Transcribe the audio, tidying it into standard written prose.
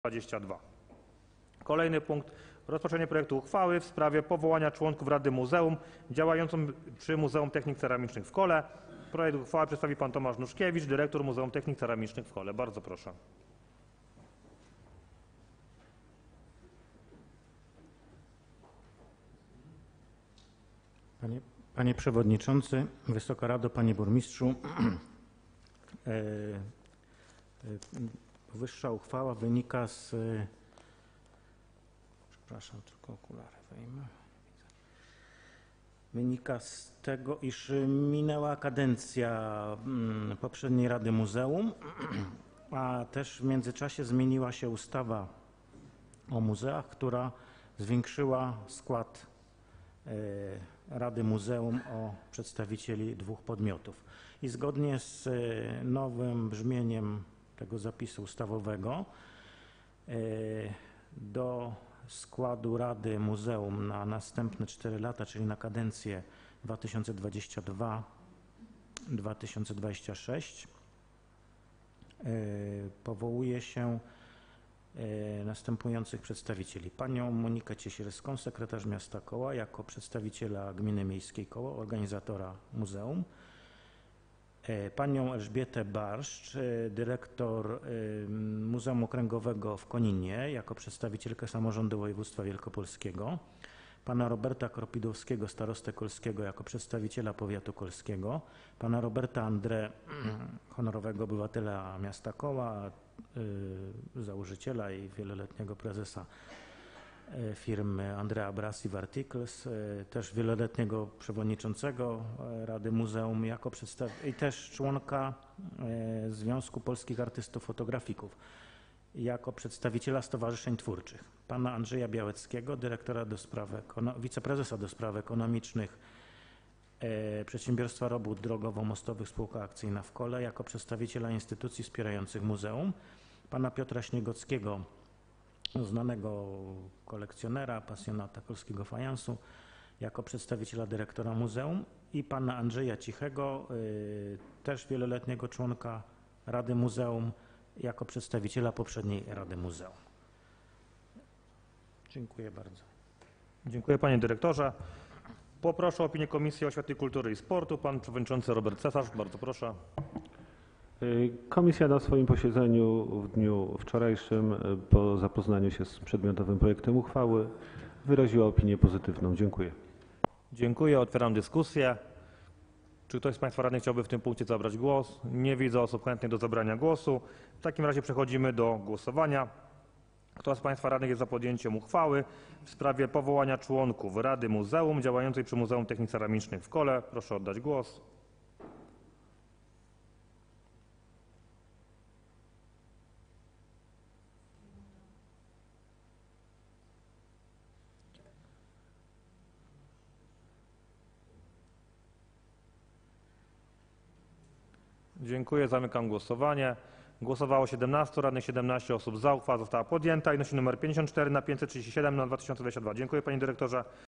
22. Kolejny punkt. Rozpatrzenie projektu uchwały w sprawie powołania członków Rady Muzeum działającym przy Muzeum Technik Ceramicznych w Kole. Projekt uchwały przedstawi pan Tomasz Nuszkiewicz, dyrektor Muzeum Technik Ceramicznych w Kole. Bardzo proszę. Panie Przewodniczący, Wysoka Rado, Panie Burmistrzu. Wyższa uchwała wynika z... Przepraszam, tylko okulary wyjmę. Wynika z tego, iż minęła kadencja poprzedniej Rady Muzeum, a też w międzyczasie zmieniła się ustawa o muzeach, która zwiększyła skład Rady Muzeum o przedstawicieli dwóch podmiotów. I zgodnie z nowym brzmieniem tego zapisu ustawowego do składu Rady Muzeum na następne 4 lata, czyli na kadencję 2022-2026 powołuje się następujących przedstawicieli. Panią Monikę Ciesielską, sekretarz miasta Koła, jako przedstawiciela Gminy Miejskiej Koło, organizatora muzeum. Panią Elżbietę Barszcz, dyrektor Muzeum Okręgowego w Koninie, jako przedstawicielkę Samorządu Województwa Wielkopolskiego. Pana Roberta Kropidowskiego, starostę kolskiego, jako przedstawiciela powiatu kolskiego. Pana Roberta André, honorowego obywatela miasta Koła, założyciela i wieloletniego prezesa firmy Andrea Brasi Articles, też wieloletniego przewodniczącego Rady Muzeum i też członka Związku Polskich Artystów Fotografików jako przedstawiciela stowarzyszeń twórczych. Pana Andrzeja Białeckiego, dyrektora wiceprezesa do spraw ekonomicznych Przedsiębiorstwa Robót Drogowo-Mostowych Spółka Akcyjna w Kole, jako przedstawiciela instytucji wspierających muzeum. Pana Piotra Śniegockiego, znanego kolekcjonera, pasjonata polskiego fajansu, jako przedstawiciela dyrektora muzeum i pana Andrzeja Cichego, też wieloletniego członka Rady Muzeum, jako przedstawiciela poprzedniej Rady Muzeum. Dziękuję bardzo. Dziękuję panie dyrektorze. Poproszę o opinię Komisji Oświaty, Kultury i Sportu. Pan przewodniczący Robert Cesarz, bardzo proszę. Komisja na swoim posiedzeniu w dniu wczorajszym po zapoznaniu się z przedmiotowym projektem uchwały wyraziła opinię pozytywną. Dziękuję. Dziękuję. Otwieram dyskusję. Czy ktoś z państwa radnych chciałby w tym punkcie zabrać głos? Nie widzę osób chętnych do zabrania głosu. W takim razie przechodzimy do głosowania. Kto z państwa radnych jest za podjęciem uchwały w sprawie powołania członków Rady Muzeum działającej przy Muzeum Technik Ceramicznych w Kole? Proszę oddać głos. Dziękuję. Zamykam głosowanie. Głosowało 17 radnych, 17 osób za. Uchwała została podjęta i nosi nr 54 na 537 na 2022. Dziękuję panie dyrektorze.